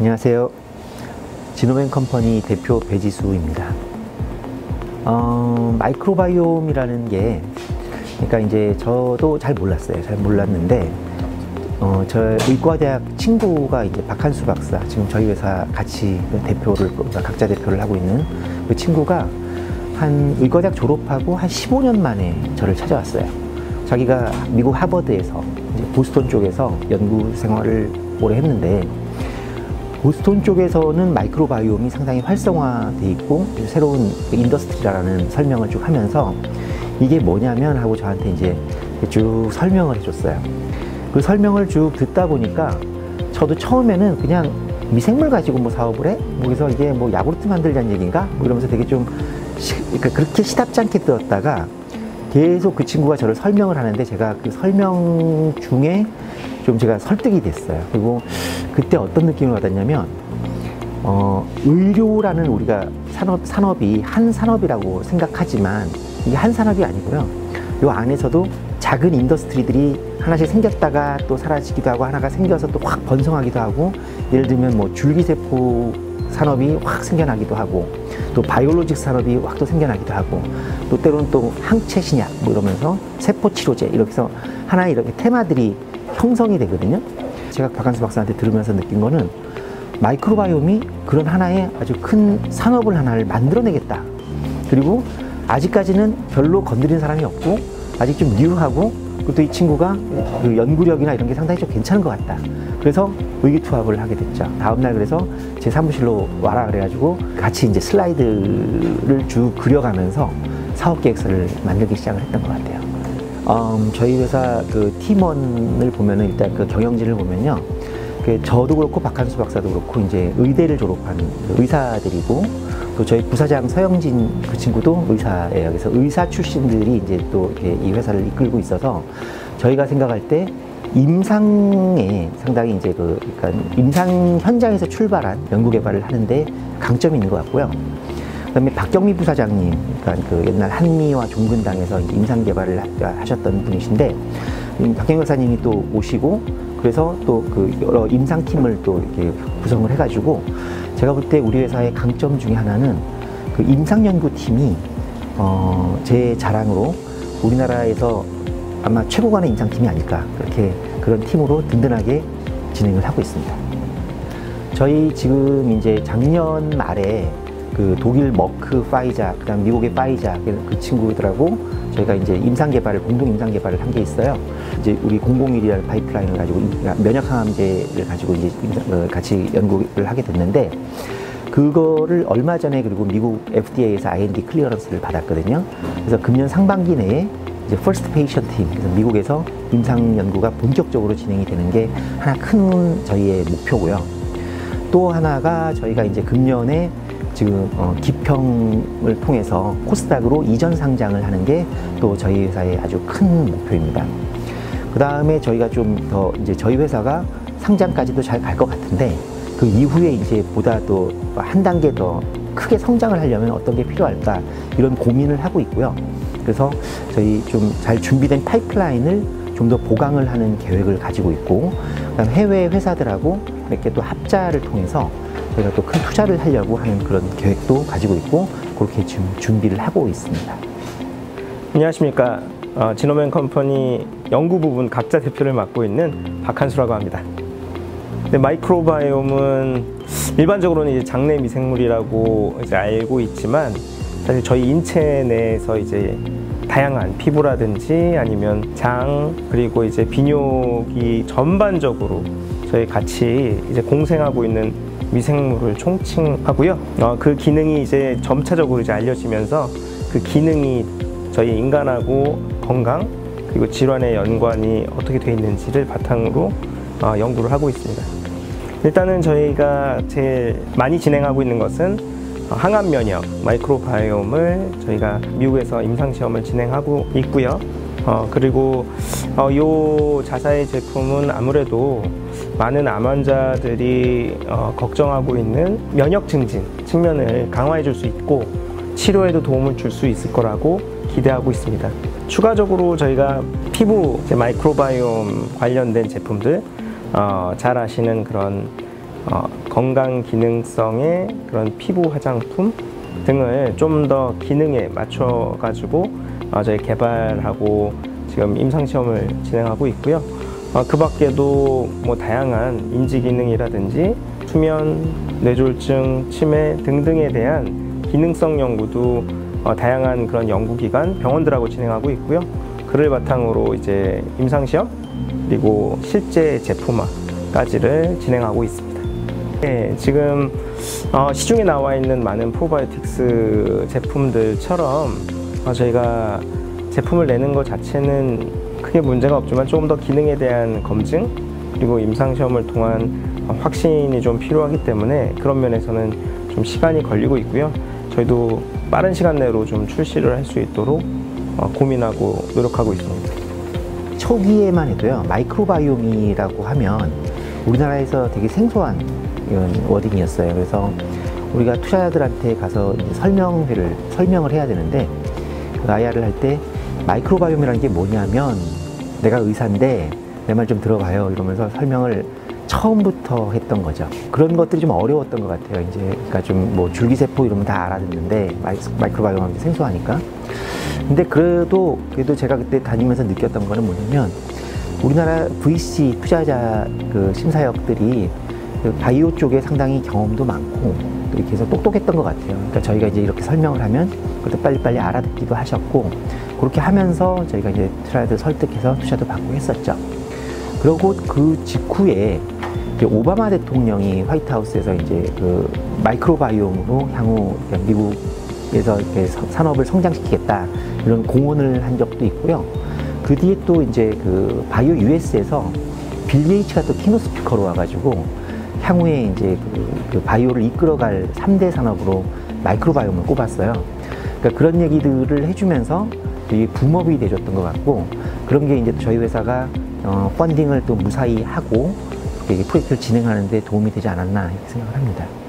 안녕하세요. 지노벤컴퍼니 대표 배지수입니다. 마이크로바이옴이라는 게, 그러니까 이제 저도 잘 몰랐어요. 잘 몰랐는데, 저 의과대학 친구가 이제 박한수 박사, 지금 저희 회사 같이 각자 대표를 하고 있는 그 친구가 한 의과대학 졸업하고 한 15년 만에 저를 찾아왔어요. 자기가 미국 하버드에서 이제 보스턴 쪽에서 연구 생활을 오래 했는데, 보스턴 쪽에서는 마이크로바이옴이 상당히 활성화돼 있고 새로운 인더스트리라는 설명을 쭉 하면서 이게 뭐냐면 하고 저한테 이제 쭉 설명을 해줬어요. 그 설명을 쭉 듣다 보니까 저도 처음에는 그냥 미생물 가지고 뭐 사업을 해? 그래서 이게 뭐 야구르트 만들자는 얘기인가? 뭐 이러면서 되게 좀 그러니까 그렇게 시답지 않게 들었다가 계속 그 친구가 저를 설명을 하는데 제가 그 설명 중에 좀 제가 설득이 됐어요. 그리고 그때 어떤 느낌을 받았냐면, 의료라는 우리가 산업이 한 산업이라고 생각하지만 이게 한 산업이 아니고요. 이 안에서도 작은 인더스트리들이 하나씩 생겼다가 또 사라지기도 하고 하나가 생겨서 또 확 번성하기도 하고, 예를 들면 뭐 줄기세포 산업이 확 생겨나기도 하고 또 바이올로직 산업이 확 또 생겨나기도 하고 또 때로는 또 항체신약 뭐 이러면서 세포치료제 이렇게 해서 하나의 이렇게 테마들이 형성이 되거든요. 제가 박한수 박사한테 들으면서 느낀 거는 마이크로바이옴이 그런 하나의 아주 큰 산업을 하나를 만들어내겠다. 그리고 아직까지는 별로 건드린 사람이 없고 아직 좀 뉴하고, 그리고 또 이 친구가 그 연구력이나 이런 게 상당히 좀 괜찮은 것 같다. 그래서 의기투합을 하게 됐죠. 다음날 그래서 제 사무실로 와라 그래가지고 같이 이제 슬라이드를 쭉 그려가면서 사업계획서를 만들기 시작을 했던 것 같아요. 저희 회사 그 팀원을 보면은 일단 그 경영진을 보면요. 저도 그렇고 박한수 박사도 그렇고 이제 의대를 졸업한 의사들이고, 또 저희 부사장 서영진 그 친구도 의사예요. 그래서 의사 출신들이 이제 또 이렇게 이 회사를 이끌고 있어서 저희가 생각할 때 임상에 상당히 이제 그러니까 임상 현장에서 출발한 연구 개발을 하는데 강점이 있는 것 같고요. 그다음에 박경미 부사장님, 그러니까 그 옛날 한미와 종근당에서 임상 개발을 하셨던 분이신데, 박경미 박사님이 또 오시고, 그래서 또 그 여러 임상팀을 또 이렇게 구성을 해가지고, 제가 볼 때 우리 회사의 강점 중에 하나는 그 임상연구팀이 제 자랑으로 우리나라에서 아마 최고간의 임상팀이 아닐까, 그렇게 그런 팀으로 든든하게 진행을 하고 있습니다. 저희 지금 이제 작년 말에 그 독일 머크 파이자, 그다음 미국의 파이자 그 친구들하고 저희가 이제 공동 임상 개발을 한 게 있어요. 이제 우리 001이라는 파이프라인을 가지고 면역 항암제를 가지고 이제 같이 연구를 하게 됐는데, 그거를 얼마 전에 그리고 미국 FDA에서 IND 클리어런스를 받았거든요. 그래서 금년 상반기 내에 이제 퍼스트 페이션트 팀, 그래서 미국에서 임상 연구가 본격적으로 진행이 되는 게 하나 큰 저희의 목표고요. 또 하나가 저희가 이제 금년에 지금 기평을 통해서 코스닥으로 이전 상장을 하는 게 또 저희 회사의 아주 큰 목표입니다. 그 다음에 저희가 좀 더 이제 저희 회사가 상장까지도 잘 갈 것 같은데, 그 이후에 이제 보다 또 한 단계 더 크게 성장을 하려면 어떤 게 필요할까, 이런 고민을 하고 있고요. 그래서 저희 좀 잘 준비된 파이프라인을 좀 더 보강을 하는 계획을 가지고 있고, 그다음 해외 회사들하고 이렇게 또 합자를 통해서 저희가 또 큰 투자를 하려고 하는 그런 계획도 가지고 있고, 그렇게 지금 준비를 하고 있습니다. 안녕하십니까. 지노벤컴퍼니 연구 부분 각자 대표를 맡고 있는 박한수라고 합니다. 근데 마이크로바이옴은 일반적으로는 이제 장내 미생물이라고 이제 알고 있지만, 사실 저희 인체 내에서 이제 다양한 피부라든지 아니면 장, 그리고 이제 비뇨기 전반적으로 저희 같이 이제 공생하고 있는 미생물을 총칭하고요. 그 기능이 이제 점차적으로 이제 알려지면서 그 기능이 저희 인간하고 건강 그리고 질환의 연관이 어떻게 되어 있는지를 바탕으로 연구를 하고 있습니다. 일단은 저희가 제일 많이 진행하고 있는 것은 항암 면역 마이크로바이옴을 저희가 미국에서 임상 시험을 진행하고 있고요. 그리고 이 자사의 제품은 아무래도 많은 암 환자들이 걱정하고 있는 면역 증진 측면을 강화해 줄 수 있고 치료에도 도움을 줄 수 있을 거라고 기대하고 있습니다. 추가적으로 저희가 피부 마이크로바이옴 관련된 제품들 잘 아시는 그런 건강 기능성의 그런 피부 화장품 등을 좀 더 기능에 맞춰 가지고 저희 개발하고 지금 임상 시험을 진행하고 있고요. 그 밖에도 뭐 다양한 인지 기능이라든지 수면, 뇌졸중, 치매 등등에 대한 기능성 연구도 다양한 그런 연구기관, 병원들하고 진행하고 있고요. 그를 바탕으로 이제 임상 시험 그리고 실제 제품화까지를 진행하고 있습니다. 네, 지금 시중에 나와 있는 많은 프로바이오틱스 제품들처럼 저희가 제품을 내는 것 자체는 크게 문제가 없지만 조금 더 기능에 대한 검증 그리고 임상시험을 통한 확신이 좀 필요하기 때문에 그런 면에서는 좀 시간이 걸리고 있고요. 저희도 빠른 시간 내로 좀 출시를 할 수 있도록 고민하고 노력하고 있습니다. 초기에만 해도요, 마이크로바이옴이라고 하면 우리나라에서 되게 생소한 이런 워딩이었어요. 그래서 우리가 투자자들한테 가서 이제 설명을 해야 되는데, 그 IR을 할 때 마이크로바이옴이라는 게 뭐냐면, 내가 의사인데 내 말 좀 들어봐요 이러면서 설명을 처음부터 했던 거죠. 그런 것들이 좀 어려웠던 것 같아요. 이제 그러니까 좀 뭐 줄기세포 이러면 다 알아듣는데 마이크로바이옴이 생소하니까. 근데 그래도 제가 그때 다니면서 느꼈던 거는 뭐냐면, 우리나라 VC 투자자 그 심사역들이 그 바이오 쪽에 상당히 경험도 많고 이렇게 해서 똑똑했던 것 같아요. 그러니까 저희가 이제 이렇게 설명을 하면 그것도 빨리빨리 알아듣기도 하셨고, 그렇게 하면서 저희가 이제 투자자들 설득해서 투자도 받고 했었죠. 그리고 그 직후에 이제 오바마 대통령이 화이트하우스에서 이제 그 마이크로바이옴으로 향후 미국에서 이렇게 산업을 성장시키겠다 이런 공언을 한 적도 있고요. 그 뒤에 또 이제 그 바이오 US에서 빌 게이츠가 또 키노 스피커로 와가지고 향후에 이제 그 바이오를 이끌어갈 3대 산업으로 마이크로바이옴을 꼽았어요. 그러니까 그런 얘기들을 해주면서 되게 붐업이 돼줬던 것 같고, 그런 게 이제 저희 회사가 펀딩을 또 무사히 하고 프로젝트를 진행하는 데 도움이 되지 않았나 이렇게 생각을 합니다.